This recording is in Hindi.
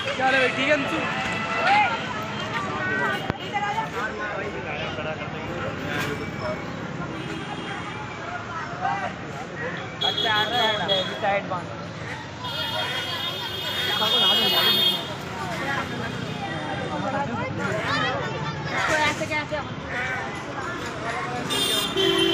क्या है भाई, ठीक है अंशु? अच्छा साइड बांध ऐसे कैसे